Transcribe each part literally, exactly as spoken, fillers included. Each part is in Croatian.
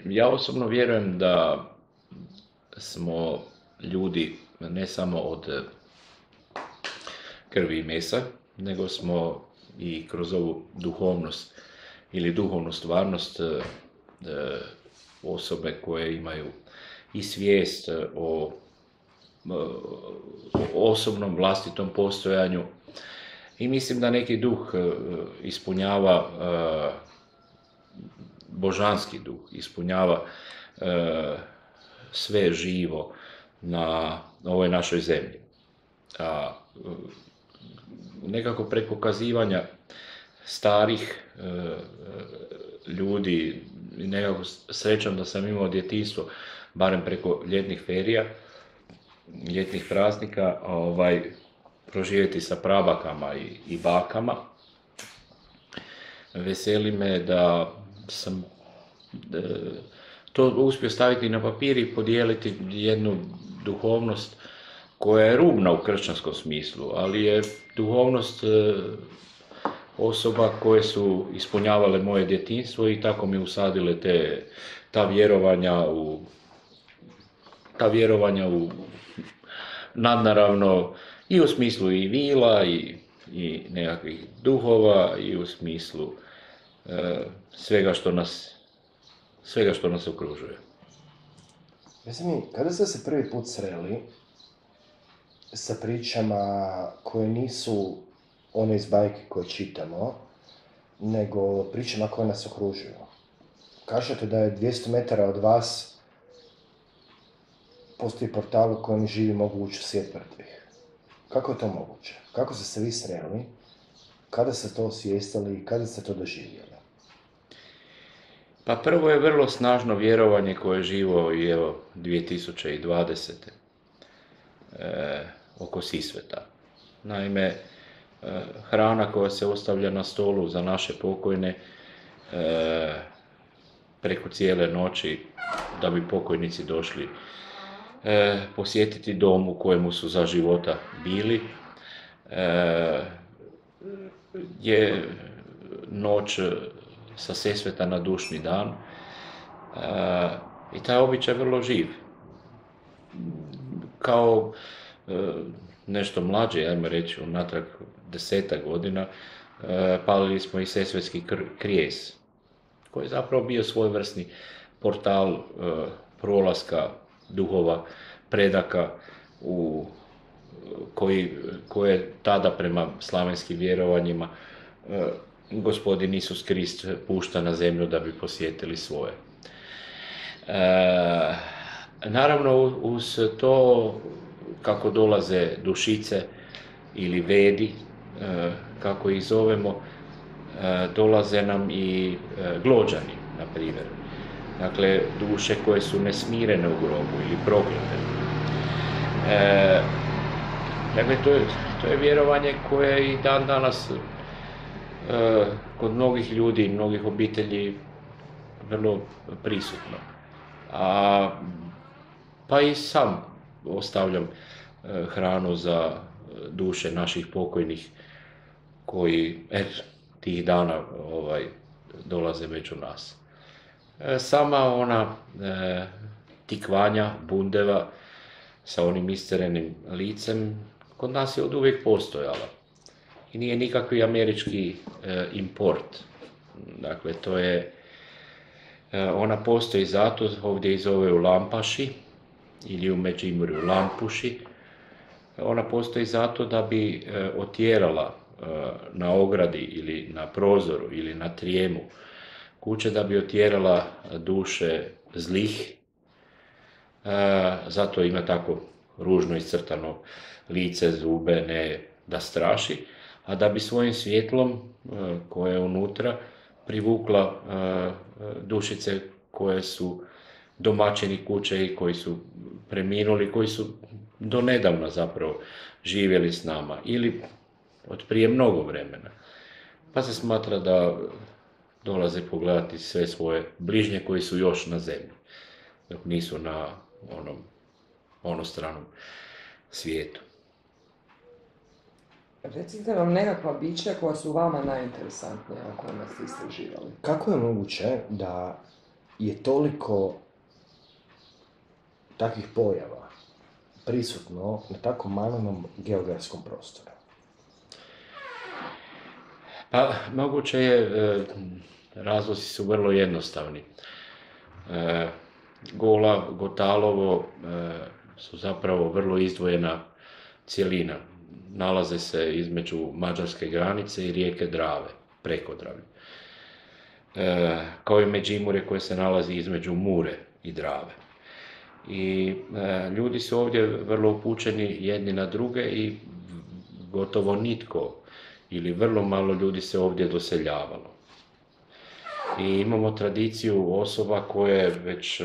ja osobno vjerujem da smo ljudi ne samo od krvi i mesa, nego smo i kroz ovu duhovnost ili duhovnu stvarnost e, osobe koje imaju i svijest o, o osobnom vlastitom postojanju i mislim da neki duh e, ispunjava e, božanski duh, ispunjava e, sve živo na ovoj našoj zemlji. A nekako preko kazivanja starih e, ljudi, nekako srećan da sam imao djetinjstvo, barem preko ljetnih ferija, ljetnih praznika, ovaj, proživjeti sa prabakama i, i bakama. Veseli me da sam e, to uspio staviti na papir i podijeliti jednu duhovnost koja je rubna u kršćanskom smislu, ali je duhovnost e, osoba koje su ispunjavale moje djetinjstvo i tako mi usadile te, ta vjerovanja u ta vjerovanja u nadnaravno i u smislu i vila i, i nekakvih duhova i u smislu e, svega što nas svega što nas okružuje. Mislim mi, kada ste se prvi put sreli sa pričama koje nisu one iz bajke koje čitamo, nego pričama koje nas okružuju. Kažete da je dvjesto metara od vas postoji portal u kojem živi mogu ući u svijet mrtvih. Kako je to moguće? Kako ste se vi sreli? Kada ste to osvijestili i kada ste to doživjeli? Pa prvo je vrlo snažno vjerovanje koje je živo i evo dvije tisuće dvadesete. E, oko Sisveta. Naime, e, hrana koja se ostavlja na stolu za naše pokojne e, preko cijele noći da bi pokojnici došli e, posjetiti dom u kojemu su za života bili, e, je noć sa Sesveta na dušni dan e, i taj običaj je vrlo živ. Kao e, nešto mlađe, ajmo reći, unatrag desetak godina, e, palili smo i Sesvetski krijez, koji je zapravo bio svojevrsni portal e, prolaska duhova, predaka u koji, koje tada prema slavenskim vjerovanjima e, Gospodin Isus Krist pušta na zemlju da bi posjetili svoje. E, naravno, uz to kako dolaze dušice ili vedi, e, kako ih zovemo, e, dolaze nam i e, glođani, na primjer. Dakle, duše koje su nesmirene u grobu ili proklete. E, dakle, to je, to je vjerovanje koje i dan danas e, kod mnogih ljudi i mnogih obitelji vrlo prisutno. A, pa i sam ostavljam e, hranu za duše naših pokojnih koji et, tih dana ovaj, dolaze među nas. E, sama ona e, tikvanja, bundeva sa onim iscerenim licem kod nas je od uvijek postojala. I nije nikakvi američki e, import. Dakle, to je, e, ona postoji zato, ovdje i zove lampaši, ili u Međimurju lampuši. Ona postoji zato da bi e, otjerala e, na ogradi ili na prozoru ili na trijemu kuće, da bi otjerala duše zlih. E, zato ima tako ružno iscrtano lice, zube, ne da straši, a da bi svojim svjetlom e, koje je unutra privukla e, dušice koje su domaćini kuće i koji su preminuli, koji su donedavno zapravo živjeli s nama ili od prije mnogo vremena. Pa se smatra da dolaze pogledati sve svoje bližnje koji su još na zemlji, dok nisu na onom, onostranom svijetu. Recite nam nekakva bića koja su vama najinteresantnija, o kojima ste istraživali. Kako je moguće da je toliko takvih pojava prisutno na tako malom geografskom prostoru? Pa, moguće je, e, razlozi su vrlo jednostavni. E, Gola, Gotalovo e, su zapravo vrlo izdvojena cjelina. Nalaze se između mađarske granice i rijeke Drave, preko Drave. E, kao i Međimurje koje se nalazi između Mure i Drave. I e, ljudi su ovdje vrlo upućeni jedni na druge i gotovo nitko ili vrlo malo ljudi se ovdje doseljavalo. I imamo tradiciju osoba koje već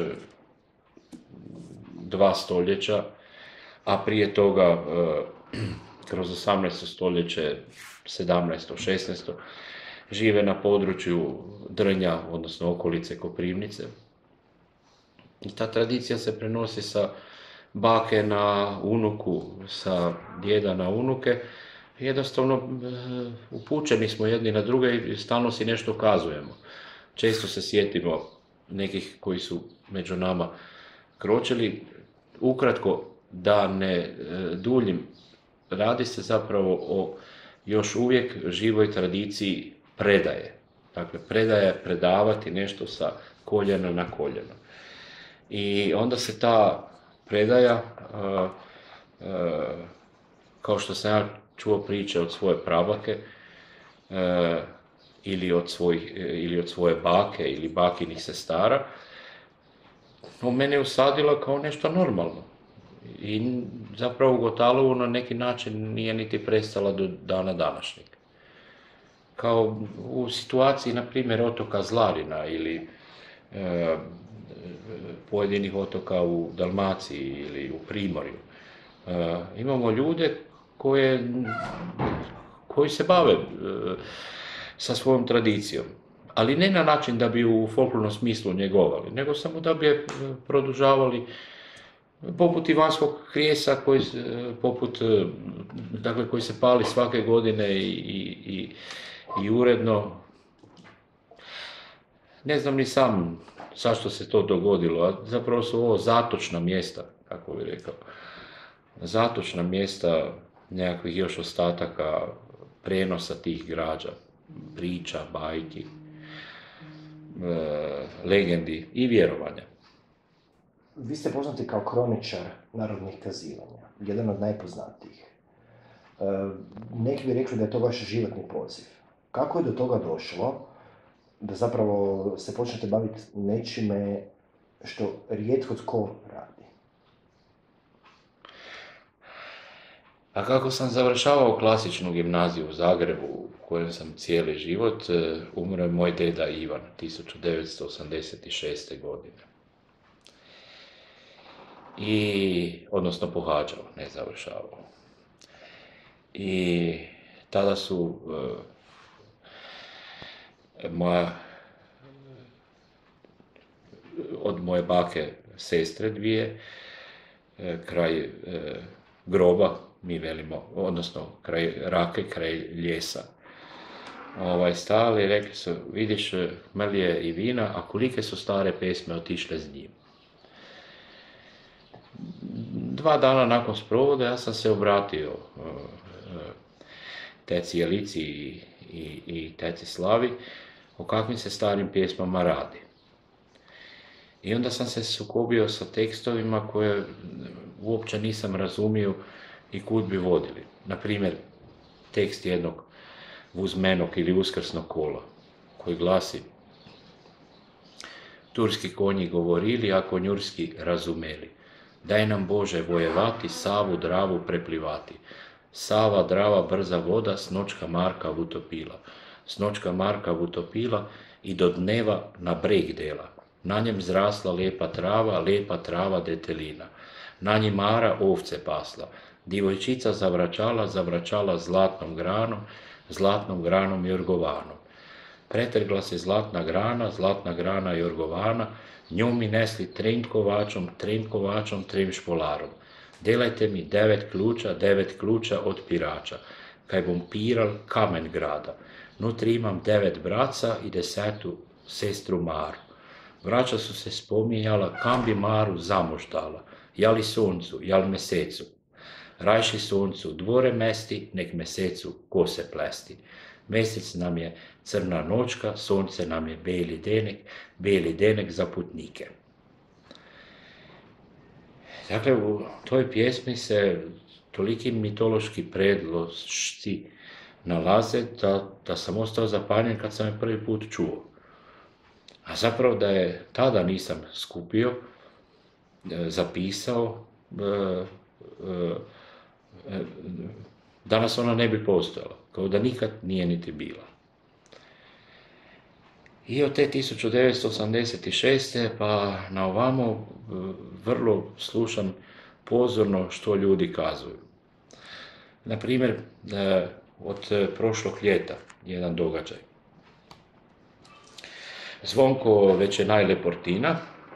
dva stoljeća, a prije toga kroz osamnaesto stoljeće, sedamnaesto, šesnaesto žive na području Drnja, odnosno okolice Koprivnice. I ta tradicija se prenosi sa bake na unuku, sa djeda na unuke. Jednostavno upućeni smo jedni na druge i stalno si nešto kazujemo. Često se sjetimo nekih koji su među nama kročili. Ukratko, da ne duljim, radi se zapravo o još uvijek živoj tradiciji predaje. Dakle, predaje, predavati nešto sa koljena na koljeno. I onda se ta predaja, kao što sam ja čuo priče od svoje prabake, ili od, svojih, ili od svoje bake ili bakinih sestara, u mene je usadila kao nešto normalno. I zapravo u Gotalovu na neki način nije niti prestala do dana današnjeg. Kao u situaciji, na primjer, otoka Zlarina ili e, pojedinih otoka u Dalmaciji ili u Primorju. E, imamo ljude koje, koji se bave e, sa svojom tradicijom, ali ne na način da bi u folklornom smislu njegovali, nego samo da bi je produžavali, poput Ivanskog krijesa, koji, poput, dakle, koji se pali svake godine i, i, i uredno. Ne znam ni sam zašto se to dogodilo, a zapravo su ovo zatočna mjesta, kako bih rekao. Zatočna mjesta nekakvih još ostataka prenosa tih građa, priča, bajki, e, legendi i vjerovanja. Vi ste poznati kao kroničar narodnih kazivanja, jedan od najpoznatijih. E, neki bi rekli da je to vaš životni poziv. Kako je do toga došlo da zapravo se počnete baviti nečime što rijetko tko radi? A kako sam završavao klasičnu gimnaziju u Zagrebu, u kojem sam cijeli život, umro je moj deda Ivan, tisuću devetsto osamdeset šeste. godine. I, odnosno pohađao, ne završavao. I tada su e, moja, od moje bake sestre dvije, e, kraj e, groba, mi velimo, odnosno kraj rake, kraj ljesa, ovaj, stali i rekli su, vidiš, Mrlje i Vina, a kolike su stare pesme otišle s njim. Dva dana nakon sprovoda ja sam se obratio uh, uh, teci Jelici i, i, i teci Slavi o kakvim se starim pjesmama radi. I onda sam se sukobio sa tekstovima koje uopće nisam razumio i kud bi vodili. Naprimjer, tekst jednog Vuzmenog ili Uskrsnog kola, koji glasi: Turski konji govorili, a konjurski razumeli. Daj nam Bože vojevati, Savu, Dravu preplivati. Sava, Drava, brza voda, snočka Marka utopila. Snočka Marka utopila i do dneva na breg dela. Na njem zrasla lepa trava, lepa trava detelina. Na njim Mara ovce pasla. Divojčica zavračala, zavračala zlatnom granom, zlatnom granom jorgovanom. Pretrgla se zlatna grana, zlatna grana jorgovana, njom mi nesli trem kovačom, trem kovačom, trem špolarom. Delajte mi devet ključa, devet ključa od pirača, kaj bom piral kamen grada. Nutri imam devet braca i desetu sestru Maru. Vraća su se spominjala, kam bi Maru zamoždala, jali suncu, jal mesecu. Rajši suncu dvore mesti, nek mesecu kose plesti. Mesec nam je crna nočka, sonce nam je beli denek, beli denek za putnike. Dakle, u toj pjesmi se toliki mitološki predlošci nalaze da, da sam ostao zapanjen kad sam je prvi put čuo. A zapravo da je tada nisam skupio, zapisao, danas ona ne bi postojala, kao da nikad nije niti bila. I od te tisuću devetsto osamdeset šeste pa na ovamo vrlo slušam pozorno što ljudi kazuju. Naprimjer, od prošlog ljeta jedan događaj. Zvonko već je najleportina,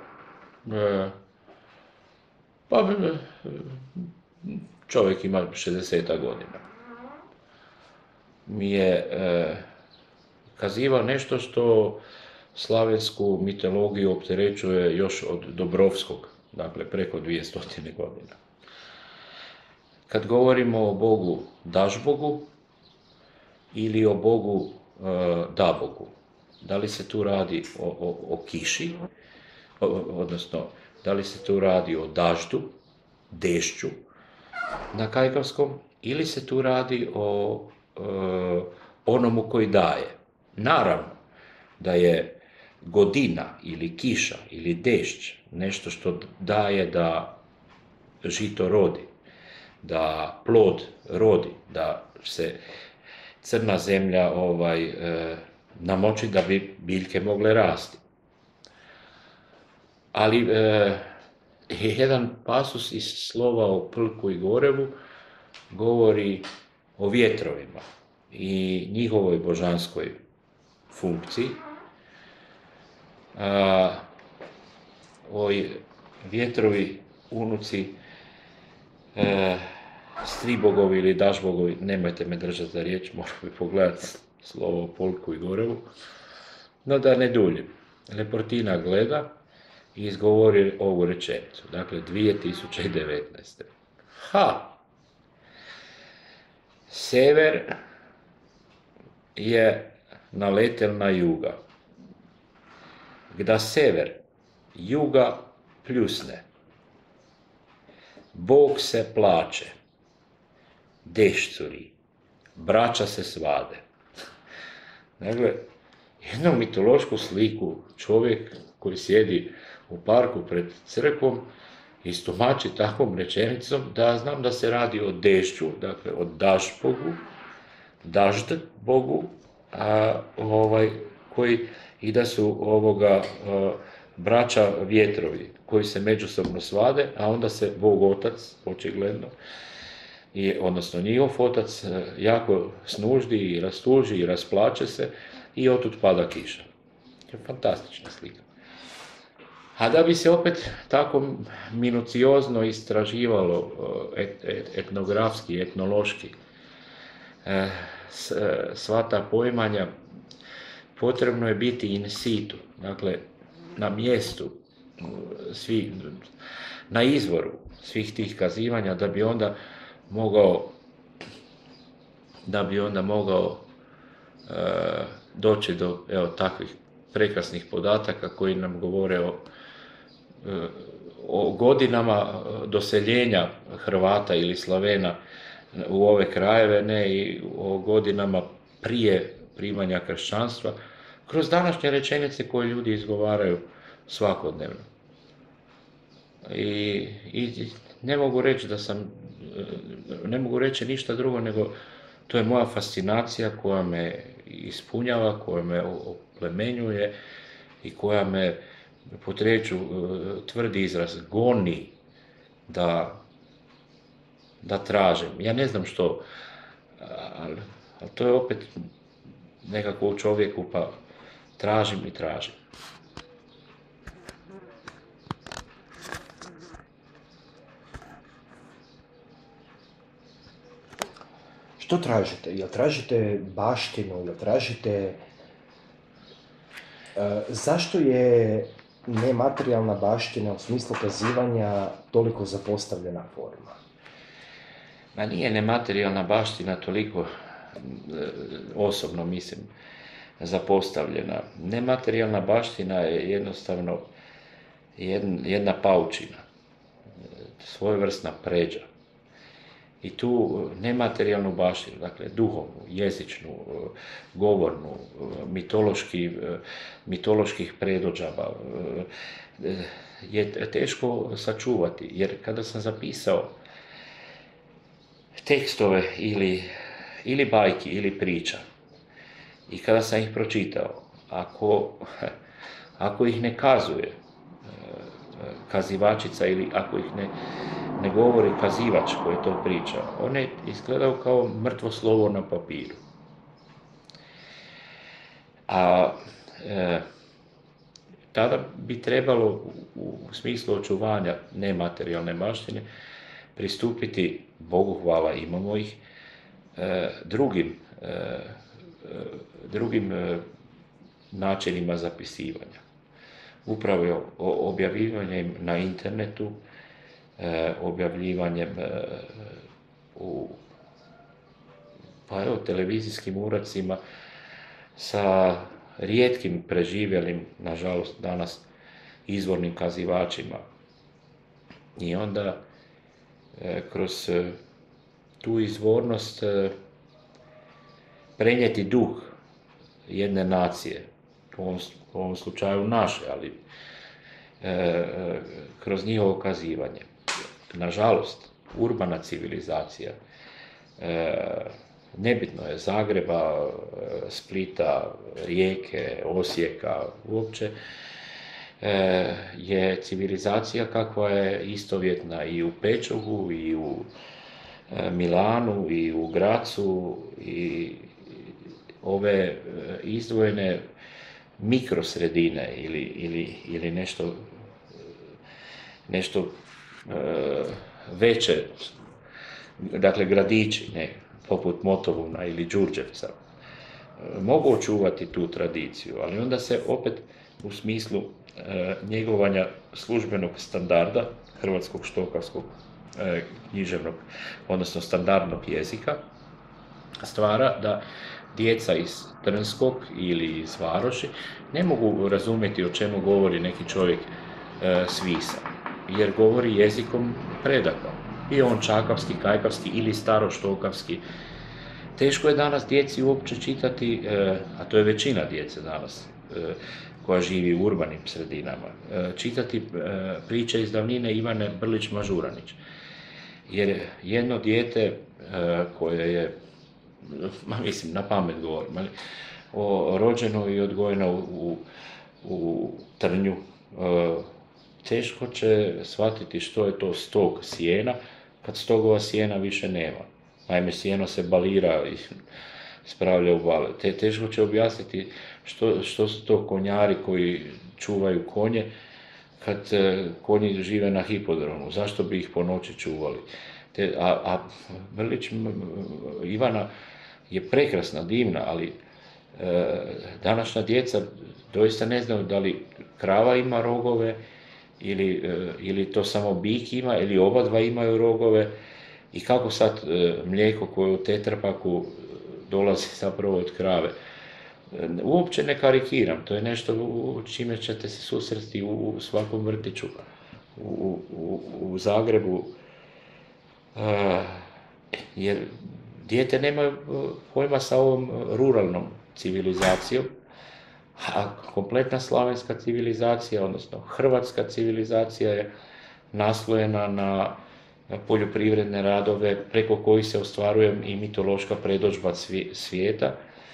pa čovjek ima šezdeset godina. Mi je kazivao nešto što slavensku mitologiju opterećuje još od Dobrovskog, dakle preko dvjesto godina. Kad govorimo o Bogu Dažbogu ili o Bogu Dabogu, da li se tu radi o, o, o kiši, o, odnosno da li se tu radi o daždu, dešću na kajkavskom, ili se tu radi o e, onomu koji daje. Naravno da je godina ili kiša ili dešć nešto što daje da žito rodi, da plod rodi, da se crna zemlja ovaj, e, namoči da bi biljke mogle rasti. Ali e, jedan pasus iz slova o Plku i Gorevu govori o vjetrovima i njihovoj božanskoj funkciji. A, oj, vjetrovi, unuci, e, stribogovi ili dažbogovi, nemojte me držati za riječ, moram bi pogledati slovo o Polku i Gorevu. No da ne duljim. Leportina gleda i izgovori ovu rečenicu. Dakle, dvije tisuće devetnaeste. Ha! Sever je naletel na juga. Gda sever juga pljusne. Bog se plače. Dešć curi. Braća se svade. Dakle, jednu mitološku sliku čovjek koji sjedi u parku pred crkvom istumači takvom rečenicom da znam da se radi o dešću, dakle o dažbogu, dažd bogu, a, ovaj, koji i da su ovoga a, braća vjetrovi koji se međusobno svade, a onda se Bog otac, očigledno, i, odnosno njihov otac, jako snuždi i rastuži i rasplače se i otud pada kiša. To je fantastična slika. A da bi se opet tako minuciozno istraživalo et, et, etnografski, etnološki sva ta poimanja, potrebno je biti in situ, dakle na mjestu, svi, na izvoru svih tih kazivanja, da bi onda mogao da bi onda mogao e, doći do evo, takvih prekrasnih podataka koji nam govore o, e, o godinama doseljenja Hrvata ili Slavena u ove krajeve, ne i o godinama prije primanja kršćanstva, kroz današnje rečenice koje ljudi izgovaraju svakodnevno. I, i ne mogu reći da sam, ne mogu reći ništa drugo nego to je moja fascinacija koja me ispunjava, koja me oplemenjuje i koja me, potreću tvrdi izraz, goni da, da tražim. Ja ne znam što, ali, ali to je opet nekako u čovjeku, pa tražim i tražim. Što tražite? Jel tražite baštinu? Jel tražite... Uh, zašto je nematerijalna baština u smislu kazivanja toliko zapostavljena forma? Ma nije nematerijalna baština toliko, osobno mislim, zapostavljena. Nematerijalna baština je jednostavno jedna paučina, svojevrsna pređa. I tu nematerijalnu baštinu, dakle duhovnu, jezičnu, govornu, mitološki, mitoloških predodžaba, je teško sačuvati. Jer kada sam zapisao tekstove ili, ili bajki ili priča i kada sam ih pročitao, ako, ako ih ne kazuje kazivačica ili ako ih ne, ne govori kazivač koji to priča, one izgledaju kao mrtvo slovo na papiru. A e, tada bi trebalo u, u smislu očuvanja nematerijalne baštine pristupiti, Bogu hvala imamo ih, e, drugim, e, drugim e, načinima zapisivanja. Upravo objavljivanjem na internetu, e, objavljivanjem e, u pa evo, televizijskim uradcima sa rijetkim preživjelim, nažalost danas, izvornim kazivačima. I onda e, kroz e, tu izvornost e, prenijeti duh jedne nacije, u ovom, u ovom slučaju naše, ali e, kroz njihovo kazivanje. Nažalost, urbana civilizacija, e, nebitno je Zagreba, Splita, Rijeke, Osijeka, uopće, e, je civilizacija kakva je istovjetna i u Pečuhu, i u e, Milanu, i u Gracu, i ove izdvojene mikrosredine ili, ili, ili nešto, nešto e, veće, dakle gradići, ne, poput Motovuna ili Đurđevca, e, mogu očuvati tu tradiciju, ali onda se opet u smislu e, njegovanja službenog standarda hrvatskog štokavskog e, književnog, odnosno standardnog jezika, stvara da djeca iz Trnskog ili iz Varoši ne mogu razumjeti o čemu govori neki čovjek e, s Visa, jer govori jezikom predaka. I on čakavski, kajkavski ili staroštokavski. Teško je danas djeci uopće čitati, e, a to je većina djece danas e, koja živi u urbanim sredinama, e, čitati e, priče iz davnine Ivane Brlić-Mažuranić. Jer jedno dijete e, koje je, ma mislim, na pamet govorim, ali o, rođeno i odgojeno u, u, u Trnju, e, teško će shvatiti što je to stog sjena, kad stogova sjena više nema. Naime, sjeno se balira i spravlja u bale. Te, teško će objasniti što, što su to konjari koji čuvaju konje, kad e, konji žive na hipodromu, zašto bi ih po noći čuvali. Te, a, a Brlić Ivana je prekrasna, divna, ali e, današnja djeca doista ne znaju da li krava ima rogove, ili, e, ili to samo bik ima, ili oba dva imaju rogove, i kako sad e, mlijeko koje u tetrapaku dolazi zapravo od krave. E, uopće ne karikiram, to je nešto u čime ćete se susresti u, u svakom vrtiću u, u, u Zagrebu, e, jer dijete nemaju pojma sa ovom ruralnom civilizacijom, a kompletna slavenska civilizacija, odnosno hrvatska civilizacija je naslojena na poljoprivredne radove preko kojih se ostvaruje i mitološka predodžba svijeta.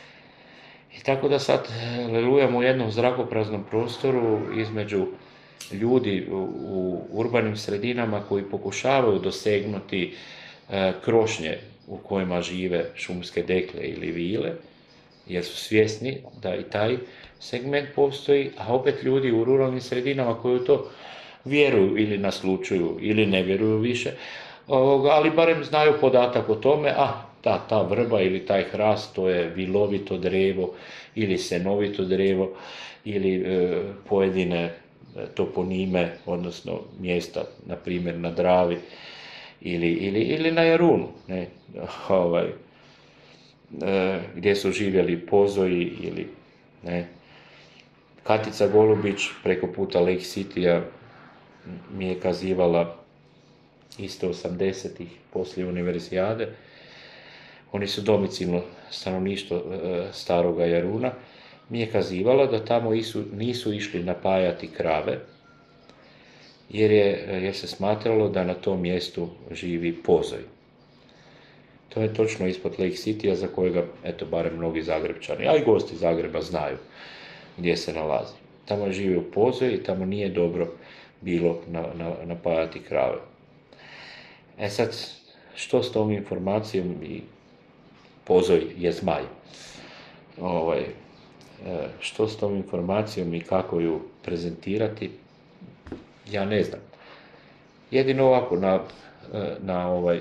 I tako da sad lelujemo u jednom zrakopraznom prostoru između ljudi u, u urbanim sredinama koji pokušavaju dosegnuti e, krošnje u kojima žive šumske dekle ili vile, jer su svjesni da i taj segment postoji, a opet ljudi u ruralnim sredinama koji u to vjeruju ili naslučuju ili ne vjeruju više, ali barem znaju podatak o tome, a ta, ta vrba ili taj hrast, to je vilovito drevo ili senovito drevo ili e, pojedine toponime, odnosno mjesta, na primjer na Dravi ili, ili, ili na Jarunu, ne, ovaj, e, gdje su živjeli Pozoji ili ne. Katica Golubić preko puta Lake Citya mi je kazivala isto osamdesetih poslije univerzijade. Oni su domicilno stanovništvo e, staroga Jaruna. Mi je kazivala da tamo isu, nisu išli napajati krave, jer, je, jer se smatralo da na tom mjestu živi Pozoj. To je točno ispod Lake Citya, za kojega, eto, barem mnogi Zagrebčani, a i gosti Zagreba znaju gdje se nalazi. Tamo je živio Pozoj i tamo nije dobro bilo na, na, napajati krave. E sad, što s tom informacijom, i Pozoj je zmaj, ovaj, što s tom informacijom i kako ju prezentirati, ja ne znam. Jedino ovako, na, na ovaj,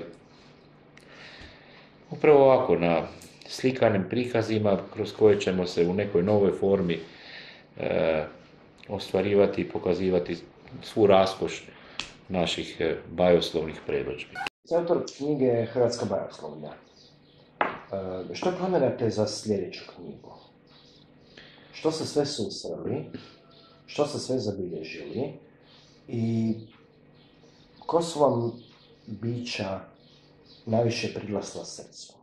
upravo ovako, na slikanim prikazima kroz koje ćemo se u nekoj novoj formi e, ostvarivati i pokazivati svu raskoš naših e, bajoslovnih predodžbi. Autor knjige je Hrvatska bajoslovlja. E, što planirate za sljedeću knjigu? Što ste sve susreli? Što ste sve zabilježili? I ko su vam bića najviše prilazila srcu?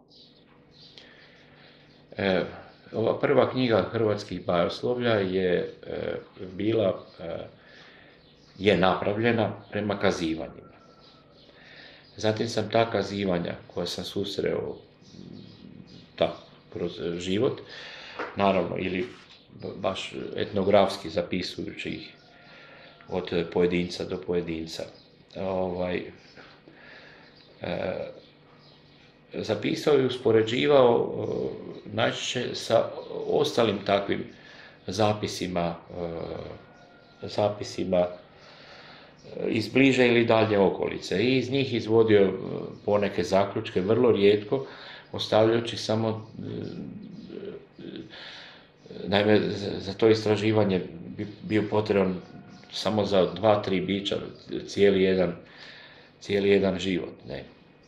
E, ova prva knjiga Hrvatskih bajoslovlja je e, bila, e, je napravljena prema kazivanjima. Zatim sam ta kazivanja koja sam susreo tako, kroz život, naravno, ili baš etnografski zapisujući ih od pojedinca do pojedinca, ovaj, e, zapisao i uspoređivao e, najčešće sa ostalim takvim zapisima, e, zapisima iz bliže ili dalje okolice, i iz njih izvodio poneke zaključke, vrlo rijetko, ostavljajući samo, naime, za to istraživanje bi bio potreban samo za dva, tri bića cijeli jedan, cijeli jedan život. Ne.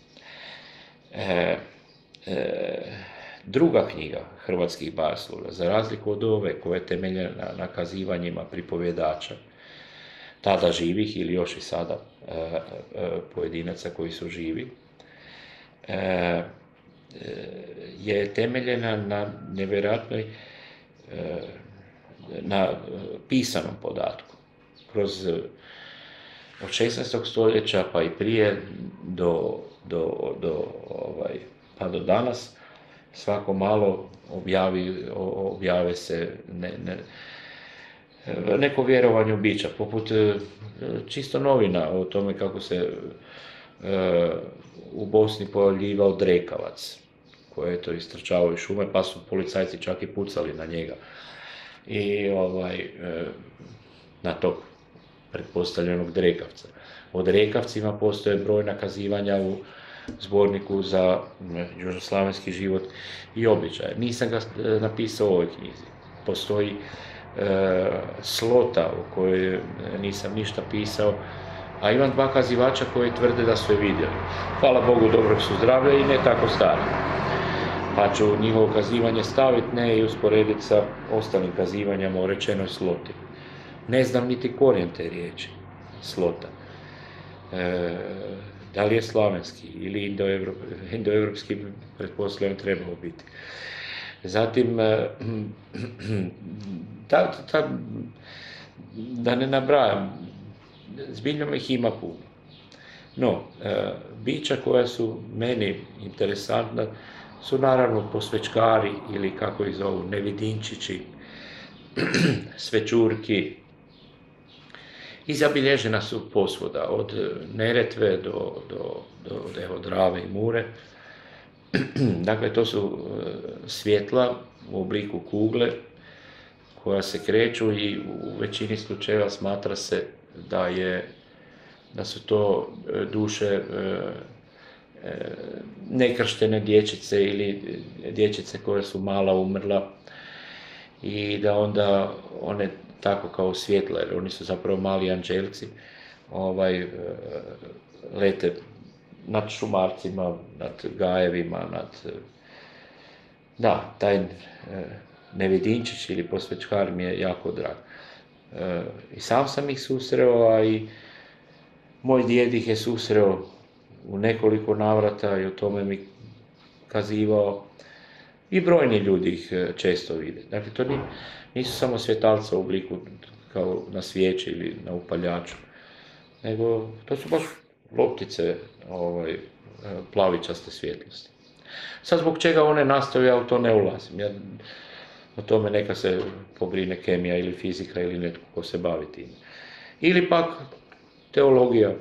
E, e, druga knjiga Hrvatskih bajoslovlja, za razliku od ove koja je temeljena na, na kazivanjima pripovjedača, tada živih ili još i sada e, e, pojedinaca koji su živi, e, e, je temeljena na nevjerojatnoj, e, na pisanom podatku. Kroz od šesnaestog stoljeća pa i prije do, do, do, ovaj, pa do danas, svako malo objavi, objave se ne, ne, neko vjerovanje u bića, poput čisto novina o tome kako se e, u Bosni pojavljivao drekavac, koji je to istrčavao iz šume, pa su policajci čak i pucali na njega. I ovaj, e, na tog pretpostavljenog drekavca. O drekavcima postoje brojna kazivanja u zborniku za južnoslavenski život i običaje. Nisam ga napisao u ovoj knjizi. Postoji e, slota u kojoj nisam ništa pisao, a imam dva kazivača koji tvrde da su je vidjeli. Hvala Bogu, dobrog su zdravlja i ne tako stari. Pa ću njihovo kazivanje staviti, ne, i usporediti sa ostalim kazivanjama o rečenoj sloti. Ne znam niti korijen te riječi, slota. E, da li je slavenski ili indoevropski, indoevropski pretpostavljam trebao biti. Zatim, ta, ta, da ne nabrajam, zbiljno ih ima puno. No, e, bića koja su meni interesantna su naravno posvečkari ili kako ih zovu, nevidinčići, svečurki, i zabilježena su posvuda, od Neretve do, do, do, do evo, Drave i Mure. Dakle, to su svjetla u obliku kugle koja se kreću i u većini slučajeva smatra se da, je, da su to duše nekrštene dječice ili dječice koje su mala umrla. i da onda one tako kao svjetla, jer oni su zapravo mali anđelci, ovaj, lete nad šumarcima, nad gajevima, nad... Da, taj Nevidinčić ili Posvečkar mi je jako drag. I sam sam ih susreo, a i moj djed ih je susreo u nekoliko navrata i o tome mi kazivao. I brojni ljudi ih često vide. Dakle, to nisu samo svjetalca u obliku kao na svijeći ili na upaljaču, nego to su baš loptice ovaj, plavičaste svjetlosti. Sad zbog čega one nastaju, ja u to ne ulazim. Ja, o tome neka se pobrine kemija ili fizika ili netko ko se bavi tim. Ili pak teologija.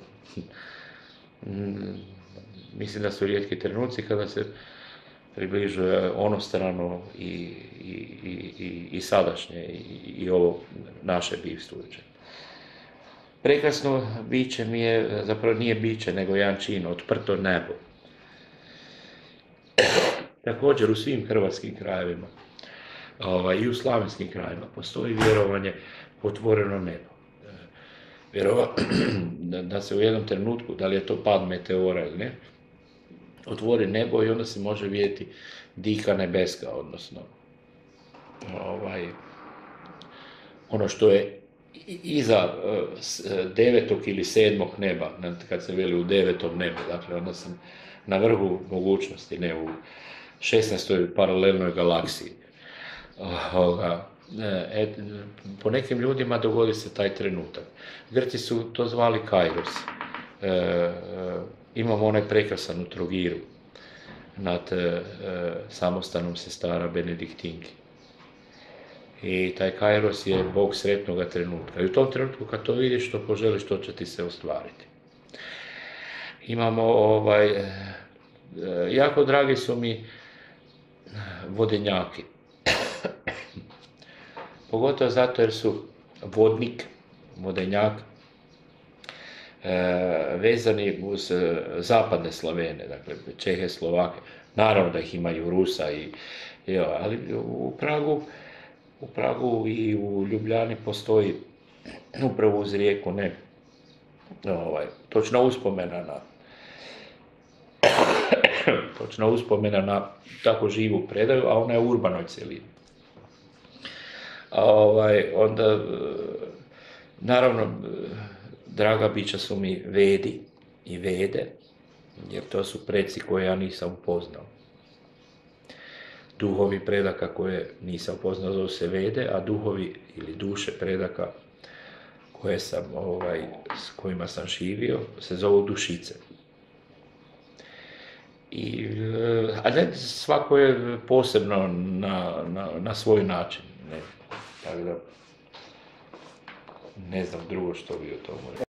Mislim da su rijetki trenuci kada se približuje onostrano i, i, i, i sadašnje i, i ovo naše bivstvujuće. Prekrasno biće mi je, zapravo nije biće, nego jedan čin, otprto nebo. Također u svim hrvatskim krajevima ovaj, i u slavenskim krajevima postoji vjerovanje u otvoreno nebo. Vjerova, da, da se u jednom trenutku, da li je to pad meteora ili ne, otvori nebo i onda se može vidjeti dika nebeska, odnosno ovaj, ono što je iza devetog ili sedmog neba, kad se veli u devetom nebu, dakle onda sam na vrhu mogućnosti, ne u šesnaestoj paralelnoj galaksiji. E, po nekim ljudima dogodi se taj trenutak. Grci su to zvali Kairos. E, e, imamo onaj prekrasan u Trogiru nad e, samostanom sestara Benediktinki. I taj Kairos je Bog sretnoga trenutka. I u tom trenutku kad to vidiš, što poželiš, to će ti se ostvariti. Imamo ovaj, e, jako dragi su mi vodenjaki. Pogotovo zato jer su vodnik, vodenjak, e, vezani uz zapadne Slavene, dakle Čehe, Slovake. Naravno da ih imaju Rusa, i, i, ali u Pragu, u Pragu i u Ljubljani postoji upravo uz rijeku ne, ovaj, točna uspomena na točna uspomena na tako živu predaju, a ona je u urbanoj cjelini. A ovaj, onda, naravno, draga bića su mi Vedi i Vede, jer to su preci koje ja nisam upoznao. Duhovi predaka koje nisam upoznao zovu se Vede, a duhovi ili duše predaka koje sam, ovaj, s kojima sam živio se zovu dušice. I, a ne, svako je posebno na, na, na svoj način. Ne, tako da, ne znam drugo što bi o tomu rekao.